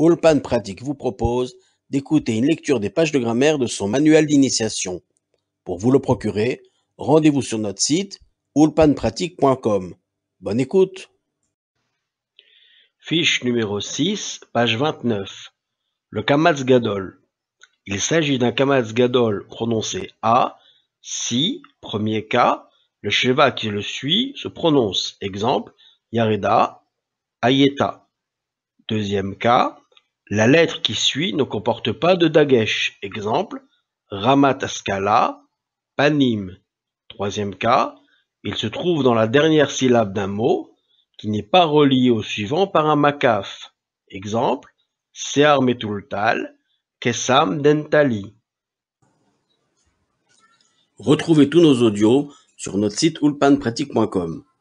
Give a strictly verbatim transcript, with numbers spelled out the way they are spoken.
Ulpan Pratique vous propose d'écouter une lecture des pages de grammaire de son manuel d'initiation. Pour vous le procurer, rendez-vous sur notre site ulpan pratique point com. Bonne écoute. Fiche numéro six, page vingt-neuf. Le Kamatz Gadol. Il s'agit d'un Kamatz Gadol prononcé A, si, premier cas, le Sheva qui le suit se prononce. Exemple, Yareda, Ayeta. Deuxième cas, la lettre qui suit ne comporte pas de Dagesh. Exemple, Ramat Askala, Panim. Troisième cas, il se trouve dans la dernière syllabe d'un mot qui n'est pas relié au suivant par un makaf. Exemple, Sear Metultal, Kesam Dentali. Retrouvez tous nos audios sur notre site ulpan pratique point com.